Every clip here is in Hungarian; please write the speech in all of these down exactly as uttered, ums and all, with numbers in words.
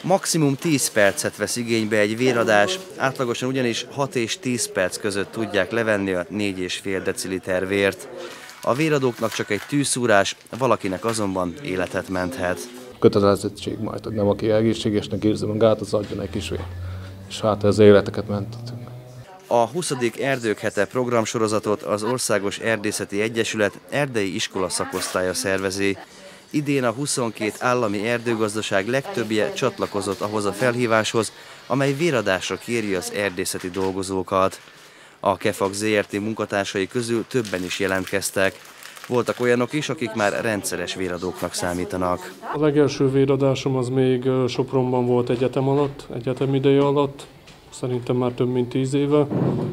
Maximum tíz percet vesz igénybe egy véradás, átlagosan ugyanis hat és tíz perc között tudják levenni a négy és fél deciliter vért. A véradóknak csak egy tűszúrás, valakinek azonban életet menthet. Kötelezettség majd, hogy nem aki egészségesnek érzi magát, az adjon egy kis vért. És hát ez életeket mentetünk. A huszadik Erdők hete programsorozatot az Országos Erdészeti Egyesület erdei iskola szakosztálya szervezi. Idén a huszonkét állami erdőgazdaság legtöbbje csatlakozott ahhoz a felhíváshoz, amely véradásra kéri az erdészeti dolgozókat. A Kefag zé er té munkatársai közül többen is jelentkeztek. Voltak olyanok is, akik már rendszeres véradóknak számítanak. A legelső véradásom az még Sopronban volt egyetem alatt, egyetem ideje alatt, szerintem már több mint tíz éve.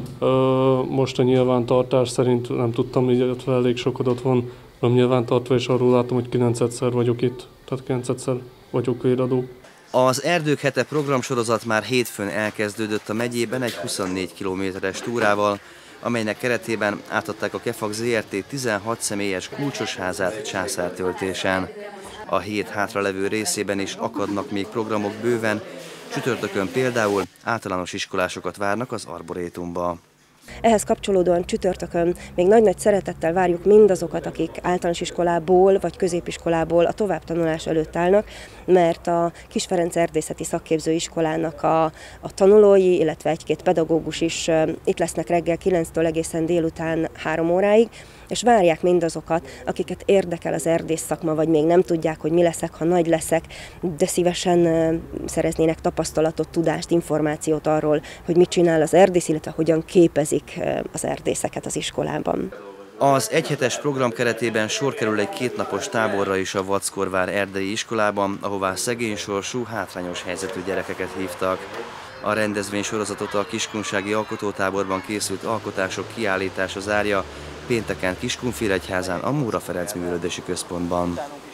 Most a nyilvántartás szerint nem tudtam, illetve elég sok adat van nyilvántartva, és arról látom, hogy kilencedszer vagyok itt, tehát kilencedszer vagyok véradó. Az Erdők hete programsorozat már hétfőn elkezdődött a megyében egy huszonnégy kilométeres túrával, amelynek keretében átadták a Kefag zé er té tizenhat személyes kulcsos házát császártöltésen. A hét hátralevő részében is akadnak még programok bőven, csütörtökön például általános iskolásokat várnak az Arborétumba. Ehhez kapcsolódóan csütörtökön még nagy-nagy szeretettel várjuk mindazokat, akik általános iskolából vagy középiskolából a továbbtanulás előtt állnak, mert a Kiss Ferenc Erdészeti Szakképzőiskolának a, a tanulói, illetve egy-két pedagógus is itt lesznek reggel kilenctől egészen délután három óráig, és várják mindazokat, akiket érdekel az erdész szakma, vagy még nem tudják, hogy mi leszek, ha nagy leszek, de szívesen szereznének tapasztalatot, tudást, információt arról, hogy mit csinál az erdész, illetve hogyan képezik az erdészeket az iskolában. Az egyhetes program keretében sor kerül egy kétnapos táborra is a Vackorvár erdei iskolában, ahová szegénysorsú, hátrányos helyzetű gyerekeket hívtak. A rendezvény sorozatot a Kiskunsági Alkotótáborban készült alkotások kiállítása zárja, pénteken Kiskunfélegyházán, a Móra Ferenc Művelődési Központban.